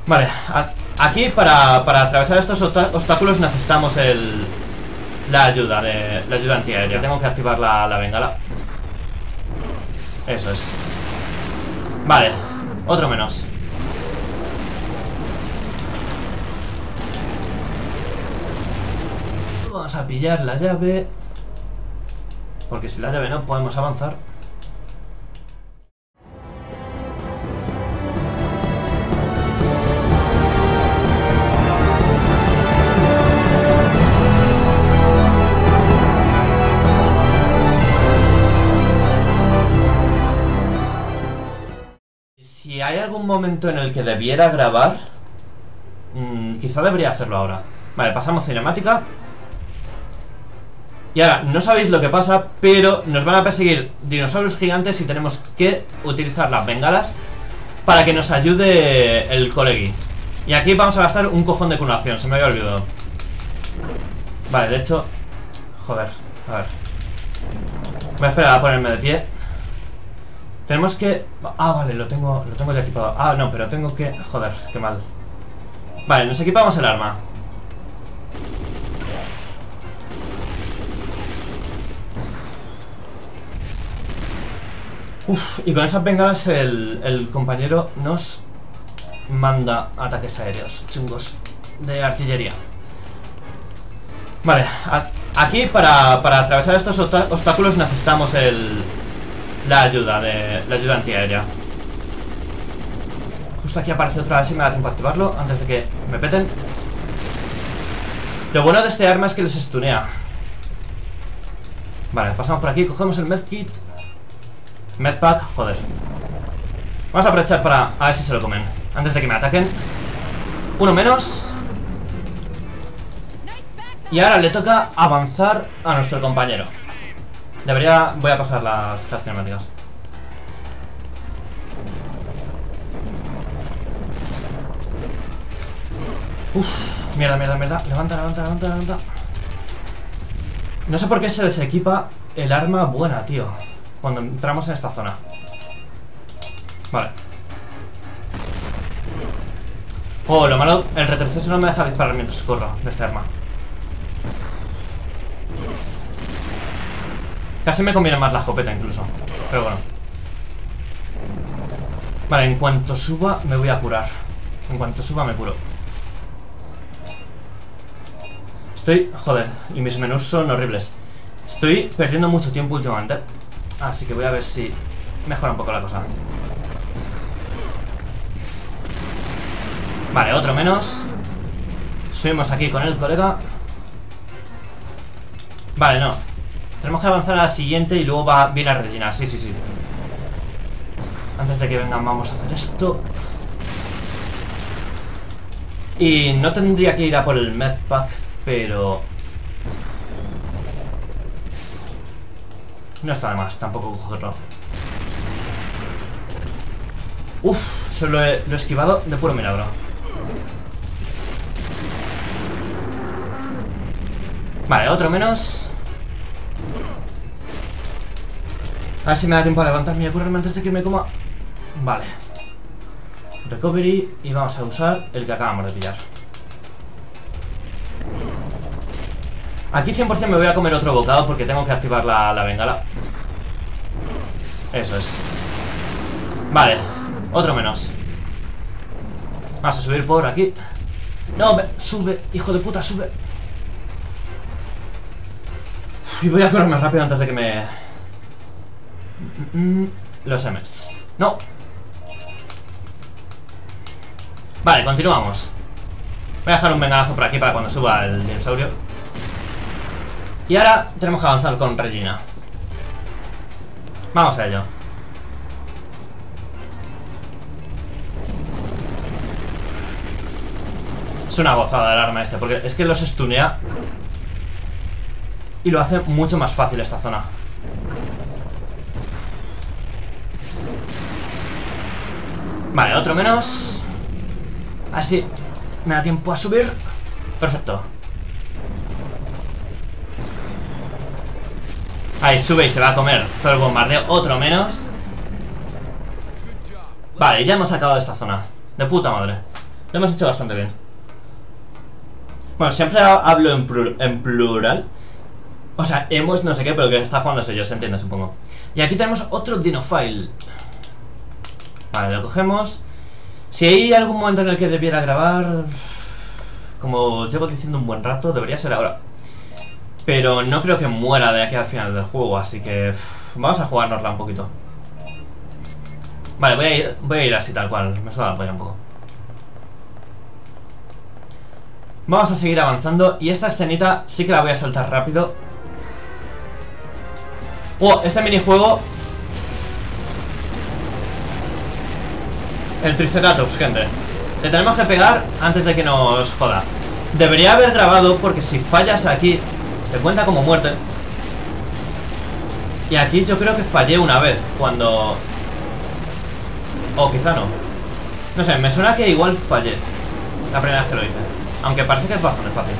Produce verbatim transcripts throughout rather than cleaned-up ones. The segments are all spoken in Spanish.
Vale, a, aquí para, para atravesar estos obstáculos necesitamos el la ayuda de la ayuda antiaérea. Tengo que activar la, la bengala. Eso es. Vale, otro menos. Vamos a pillar la llave, porque sin la llave no podemos avanzar. Si hay algún momento en el que debiera grabar, mmm, quizá debería hacerlo ahora. Vale, pasamos cinemática. Y ahora, no sabéis lo que pasa, pero nos van a perseguir dinosaurios gigantes y tenemos que utilizar las bengalas para que nos ayude el colegui. Y aquí vamos a gastar un cojón de curación, se me había olvidado. Vale, de hecho... Joder, a ver. Voy a esperar a ponerme de pie. Tenemos que... Ah, vale, lo tengo, lo tengo ya equipado. Ah, no, pero tengo que... Joder, qué mal. Vale, nos equipamos el arma. Uf, y con esas bengalas el, el compañero nos manda ataques aéreos chungos de artillería. Vale, a, aquí para, para atravesar estos obstáculos necesitamos el la ayuda de la ayuda antiaérea. Justo aquí aparece otra, así me da tiempo a activarlo antes de que me peten. Lo bueno de este arma es que les stunea. Vale, pasamos por aquí, cogemos el medkit. Medpack, joder. Vamos a aprovechar para a ver si se lo comen antes de que me ataquen. Uno menos. Y ahora le toca avanzar a nuestro compañero. Debería... Voy a pasar las, las cinemáticas. Uff, mierda, mierda, mierda. Levanta, levanta, levanta, levanta. No sé por qué se desequipa el arma buena, tío, cuando entramos en esta zona. Vale. Oh, lo malo, el retroceso no me deja disparar mientras corro de este arma. Casi me conviene más la escopeta incluso. Pero bueno. Vale, en cuanto suba me voy a curar. En cuanto suba me curo. Estoy... Joder, y mis menús son horribles. Estoy perdiendo mucho tiempo últimamente. Así que voy a ver si mejora un poco la cosa. Vale, otro menos. Subimos aquí con el colega. Vale, no. Tenemos que avanzar a la siguiente y luego va bien a rellenar. Sí, sí, sí. Antes de que vengan vamos a hacer esto. Y no tendría que ir a por el medpack, pero... no está de más tampoco cogerlo. Uf, se lo he, lo he esquivado de puro milagro. Vale, otro menos. A ver si me da tiempo a levantarme y a curarme antes de que me coma. Vale. Recovery. Y vamos a usar el que acabamos de pillar. Aquí cien por cien me voy a comer otro bocado porque tengo que activar la, la bengala. Eso es. Vale, otro menos. Vamos a subir por aquí. No, me, sube, hijo de puta, sube. Uf, y voy a correrme rápido antes de que me... Mm, los M's. No. Vale, continuamos. Voy a dejar un bengalazo por aquí para cuando suba el dinosaurio. Y ahora tenemos que avanzar con Regina. Vamos a ello. Es una gozada el arma este, porque es que los stunea y lo hace mucho más fácil esta zona. Vale, otro menos. Así me da tiempo a subir. Perfecto. Ahí sube y se va a comer todo el bombardeo. Otro menos. Vale, ya hemos acabado esta zona. De puta madre. Lo hemos hecho bastante bien. Bueno, siempre hablo en, plur en plural. O sea, hemos no sé qué, pero que está jugando soy yo, se entiende, supongo. Y aquí tenemos otro Dinofile. Vale, lo cogemos. Si hay algún momento en el que debiera grabar, como llevo diciendo un buen rato, debería ser ahora. Pero no creo que muera de aquí al final del juego, así que uff, vamos a jugárnosla un poquito. Vale, voy a ir, voy a ir así tal cual, me suena la polla un poco. Vamos a seguir avanzando y esta escenita sí que la voy a saltar rápido. Oh, este minijuego. El Triceratops, gente. Le tenemos que pegar antes de que nos joda. Debería haber grabado porque si fallas aquí te cuenta como muerte. Y aquí yo creo que fallé una vez cuando... O quizá no. No sé, me suena que igual fallé la primera vez que lo hice. Aunque parece que es bastante fácil.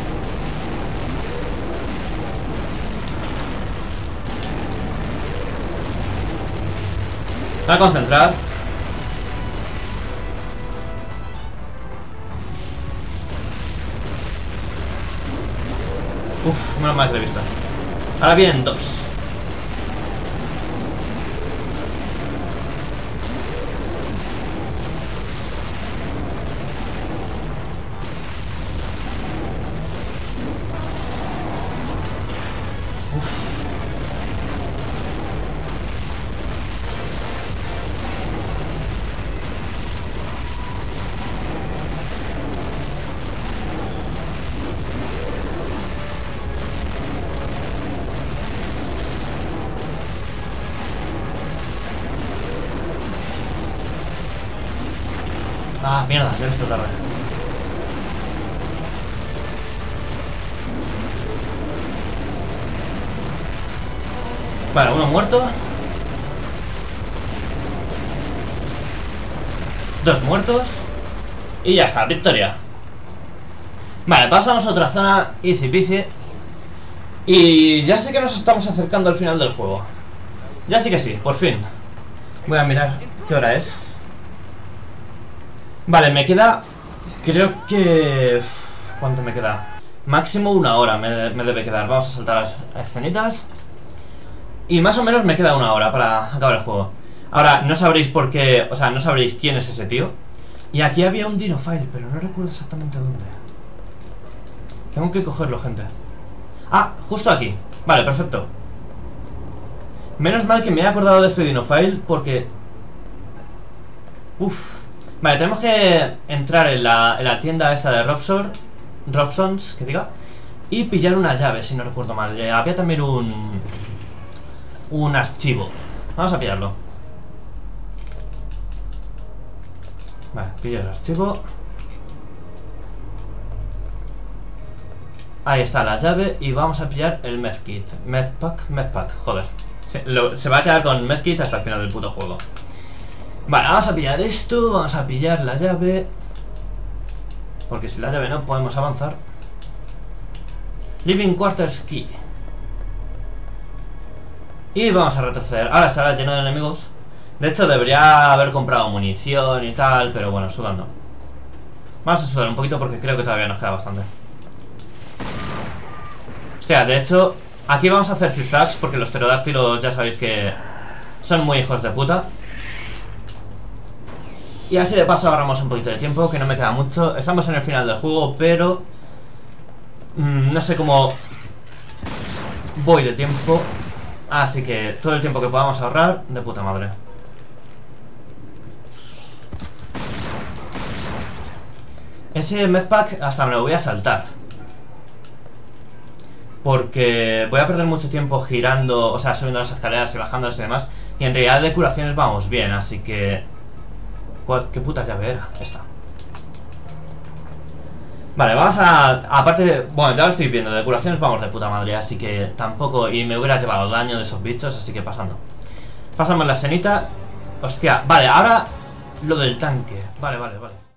Voy a concentrar. Uf, menos mal que lo he visto. Ahora vienen dos. Ah, mierda, ya he visto tarde. Vale, uno muerto. Dos muertos. Y ya está, victoria. Vale, pasamos a otra zona. Easy peasy. Y ya sé que nos estamos acercando al final del juego. Ya sí que sí, por fin. Voy a mirar qué hora es. Vale, me queda... Creo que... ¿Cuánto me queda? Máximo una hora me, me debe quedar. Vamos a saltar las escenitas. Y más o menos me queda una hora para acabar el juego. Ahora, no sabréis por qué... O sea, no sabréis quién es ese tío. Y aquí había un Dinofile, pero no recuerdo exactamente dónde. Tengo que cogerlo, gente. Ah, justo aquí. Vale, perfecto. Menos mal que me he acordado de este Dinofile porque... Uff. Vale, tenemos que entrar en la, en la tienda esta de Robson, Robsons, que diga, y pillar una llave, si no recuerdo mal. Eh, había también un... Un archivo. Vamos a pillarlo. Vale, pillo el archivo. Ahí está la llave y vamos a pillar el medkit. Medpack, medpack, joder. Se, lo, se va a quedar con medkit hasta el final del puto juego. Vale, vamos a pillar esto, vamos a pillar la llave. Porque sin la llave no podemos avanzar. Living Quarters Key. Y vamos a retroceder. Ahora estará lleno de enemigos. De hecho debería haber comprado munición y tal, pero bueno, sudando. Vamos a sudar un poquito porque creo que todavía nos queda bastante. Hostia, de hecho, aquí vamos a hacer zigzags porque los pterodáctilos ya sabéis que son muy hijos de puta. Y así de paso ahorramos un poquito de tiempo, que no me queda mucho. Estamos en el final del juego, pero... Mmm, no sé cómo... Voy de tiempo. Así que todo el tiempo que podamos ahorrar, de puta madre. Ese medpack hasta me lo voy a saltar. Porque voy a perder mucho tiempo girando, o sea, subiendo las escaleras y bajándolas y demás. Y en realidad de curaciones vamos bien, así que... ¿Qué puta llave era? Esta. Vale, vamos a... Aparte de... Bueno, ya lo estoy viendo, de curaciones vamos de puta madre, así que tampoco... Y me hubiera llevado daño de esos bichos, así que pasando. Pasamos la escenita. Hostia, vale, ahora lo del tanque. Vale, vale, vale.